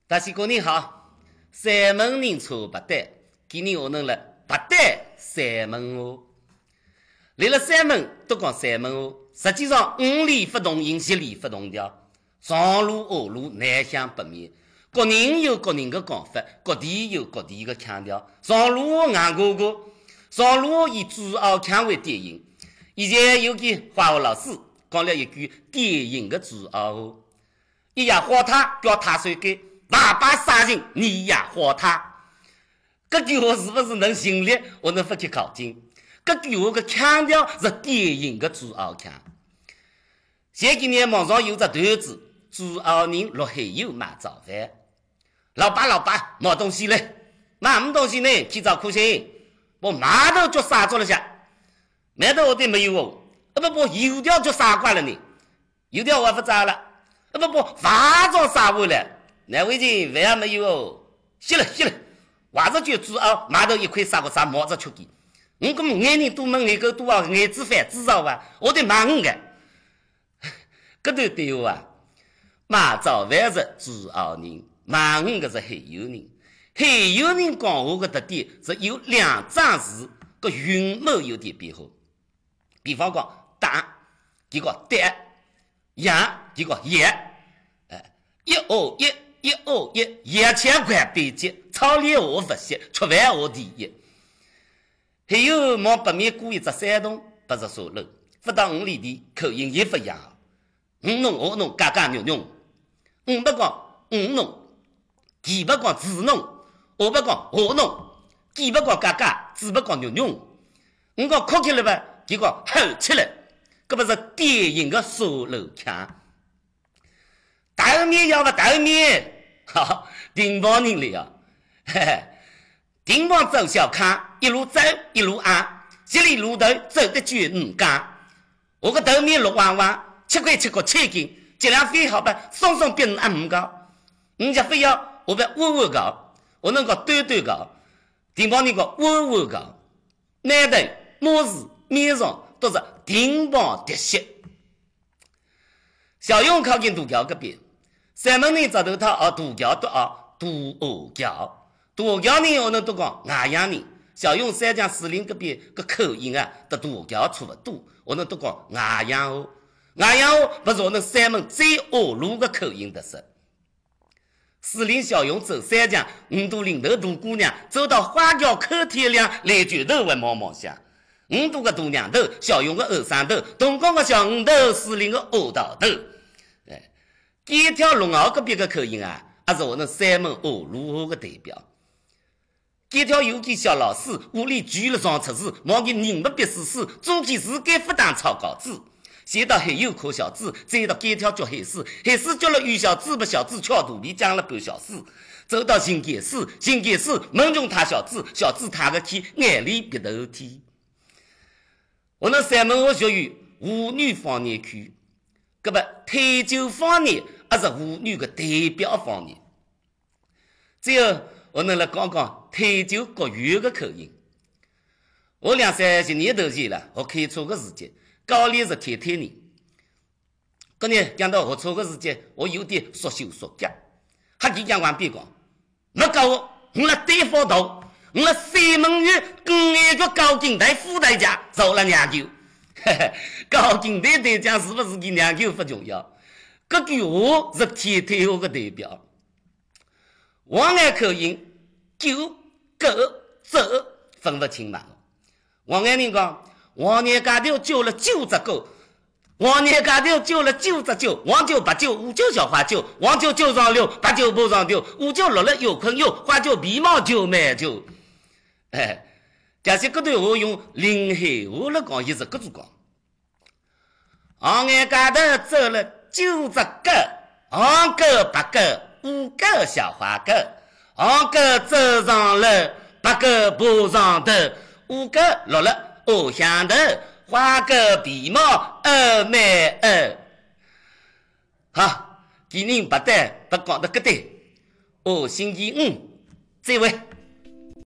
大西哥你好，三门人车八单，今年我能了八单三门哦。来了三门都讲三门哦，实际上5里发动音，7里发动调，上路下路南向北面，各人有各人的讲法，各地有各地的腔调。上路硬哥哥，上路以主傲腔为典型。以前有个化学老师讲了一句典型的主傲哦，一呀火他叫他水给。大把杀人，你呀活他。这句话是不是能成立？我能发去考证。这句话的腔调是典型的珠澳腔。前几年网上有个段子，珠澳人落海油买早饭。老爸，买东西嘞，买什么东西呢？去找苦心。我码头就杀着了下，码头我的没有哦。不，油条就杀惯了呢。油条我不炸了。不，化妆杀过了。难为情饭也没有哦，歇了，话着就主要码头一块啥个啥毛着出去。我根本眼人多问眼狗多啊，眼子饭知道吧？我得骂我个。搿段对话啊，买早饭是主要人，骂我个是海油人。海油人讲话个特点是有2张字个韵母有点变化。比方讲打，结果得；养，结果也。121块背脊，操练我不息，吃饭我第一。还有往北面过一只山洞，80沙楼，不到5里地，口音也不一样。我弄，嘎嘎扭扭。不讲弄，既不讲自弄，我不讲我弄，既不讲嘎嘎，只不讲扭扭。我讲哭起来吧，结果吼起来，这不是典型的沙楼腔。豆面要不豆面，好，丁帮人来啊！丁帮走小康，一路走一路按，7里路头走得久5干。我个豆面6万万，7块7个7斤，质量非好吧，双双比人按5高。人家非要我别弯高，我能够短高，丁帮人个弯高，南头、模式、面上都是丁帮特色。小用靠近渡桥这边。三门人找头他渡桥都渡河桥，渡河桥呢我能都讲外洋人，小用三江四林这边个口音啊，和渡河桥差不多，我能都讲外洋话。外洋话不是我们三门最下路的口音特色。四林小用走三江，5渡领头渡姑娘，走到花桥口天亮，来卷头还毛香。5渡个渡娘头，小用个后山头，东江个小5头，四林个后道头。第一条龙鳌这边的口音啊，也是我们三门下路的代表。这条有个小老师屋里举了上测试，望见人不必死死，做起事该不当抄稿子。先到海油科小子，再到这条叫海市，海市叫了于小子不小子敲肚皮讲了半小时，走到新街市，新街市门中他小子，小子他个去眼里别头天。我们三门学院妇女方言区。搿么退休方言也是妇女的代表方言。最后我们来讲讲退休国语的口音。我2-30年头前了，学开车的时间，高丽是天人。搿年讲到学车的时间，我有点缩手缩脚。黑旗讲完别讲，没教我辣对方头，我辣三门院跟那个高警队副队长做了2球。高警队队长是不是给2球不重要？这句话是天退后的代表。黄安口音9、9、走分不清嘛。黄安人讲，黄年家头救了9只狗，黄年家头救了9只酒，黄酒、白酒、五酒、小花酒，黄酒酒上流，白酒不上流，五酒落了有困有，花酒皮毛酒满酒。假设这段话用临海话来讲，也是搿种讲。黄眼家头走了9只狗，黄狗、白狗、五狗、小花狗，黄狗走上楼，白狗爬上头，五狗落了下乡头，花狗皮毛满好，今人不但不讲得搿对，星期5再会。